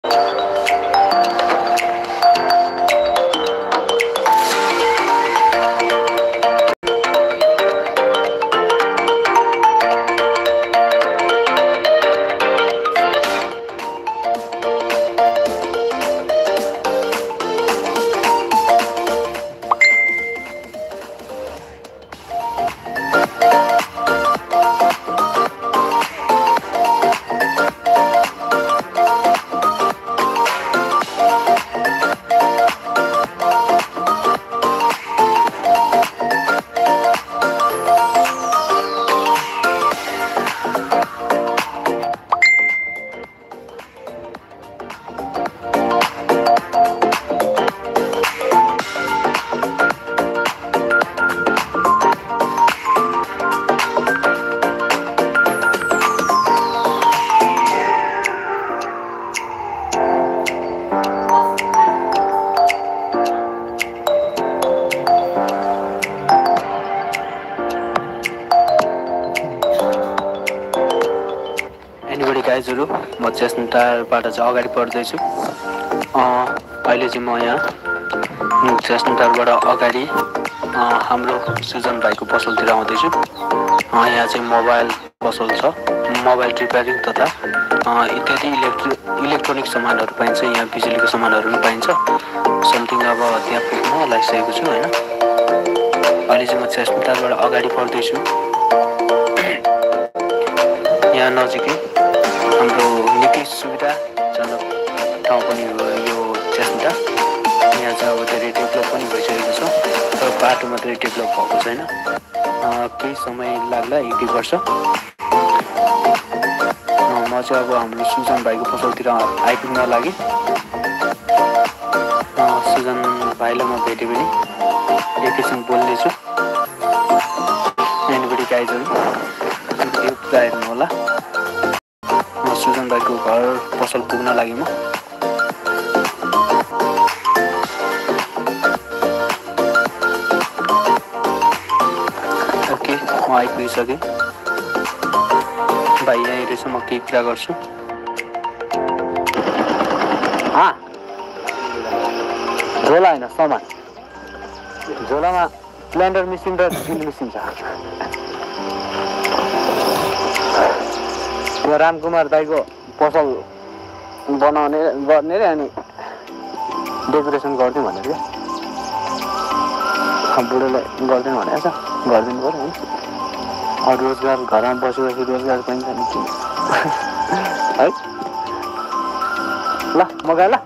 गाइजहरु म चेस्टन टायरबाट चाहिँ अगाडि बढ्दैछु। अहिले चाहिँ म यहाँ चेस्टन टायरबाट अगाडि हाम्रो सुजन भाइको पसलतिर आउँदैछु। यहाँ चाहिँ मोबाइल पसल छ, मोबाइल रिपेयरिङ तथा इत्यादि इलेक्ट्रोनिक सामानहरू पाइन्छ। यहाँ बिजुलीको सामानहरू पनि पाइन्छ। समथिङ अब त्यहाँ पुग्न लागिसकेको छु हैन। अहिले चाहिँ म चेस्टन टायरबाट अगाडि बढ्दैछु। यहाँ नजिकै हाम्रो निकै सुविधाजनक ठाउँ पनि हो यो चेस्टन टायर। यहाँ चाहिँ अब धेरै डेभलप पनि भइसकेको छ, तर बाटो मात्रै डेभलप भएको छैन। केही समय लाग्ला, 1-2 वर्ष। म चाहिँ अब हाम्रो सुजन भाइको पसलतिर आइपुग्न लागि। सुजन भाइलाई म भेटेँ भने एकैछिन बोल्नेछु। यहाँनिर गाइजहरु हेर्नु होला। सुजन भाइको घर पसल पुग्न लागि म ओके, म आइपुगिसकेँ। भाइ यहीँ रहेछ, म केही कुरा गर्छु। झोला होइन, सामान। झोलामा ब्लेन्डर मेसिन र ड्रिल मेसिन छ। यो रामकुमार दाइको पसल बनाउने गर्ने रे, अनि डेकोरेसन गरिदिउँ भनेर क्या। बुढोलाई गरिदिनु भनेको छ, गरिदिनु पऱ्यो होइन। अरू रोजगार घरमा बसेपछि रोजगार पाइन्छ नि है। ल म गएँ ल।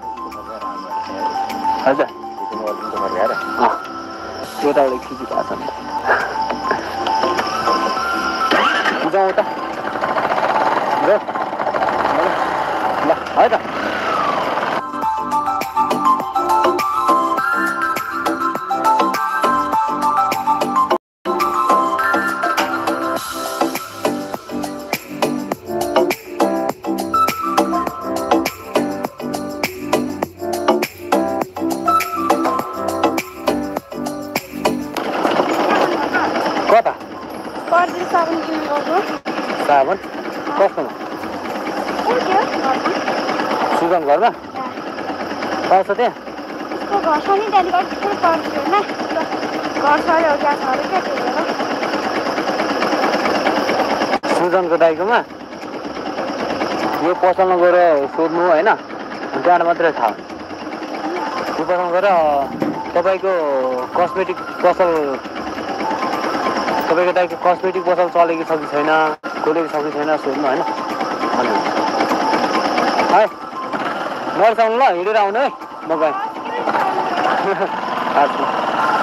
हजुर यताबाट खिचिरहेको छ नि। जाउँ त ल है त। कता साबुन कस्तोमा? सुजन घरमा पाउँछ त्यहाँ? सुजनको दाइकोमा यो पसलमा गएर सोध्नु होइन, त्यहाँ मात्रै थाहा। यो पसलमा गएर तपाईँको कस्मेटिक पसल, तपाईँको दाइको कस्मेटिक पसल चलेको छ कि छैन, खोलेको छ कि छैन सोध्नु होइन। है नरिसाउनु ल, हिँडेर आउनु है। म गएँ।